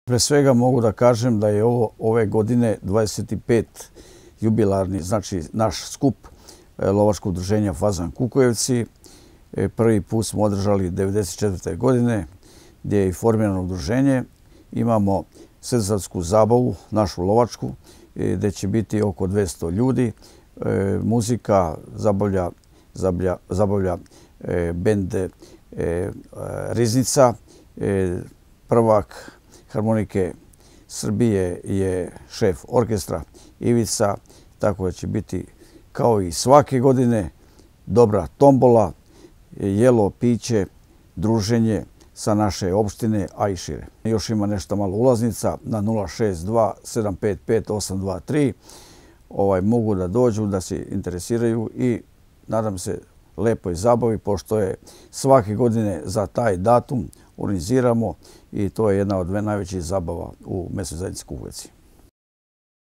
Pre svega mogu da kažem da je ovo ove godine 25 jubilarni, znači naš skup lovačkog udruženja Fazan Kukujevci. Prvi put smo održali 1994. godine gdje je i formirano udruženje. Imamo srednjosatsku zabavu, našu lovačku, gdje će biti oko 200 ljudi. Muzika zabavlja bend Riznica. Prvak harmonike Srbije je šef orkestra Ivica, tako da će biti kao i svake godine dobra tombola, jelo, piće, druženje sa naše opštine, a i šire. Još ima nešto malo ulaznica na 062 755 823. Mogu da dođu, da se interesiraju i nadam se lepoj zabavi, pošto je svake godine za taj datum organiziramo i to je jedna od najvećih zabava u mesnoj zajednici Kukujevci.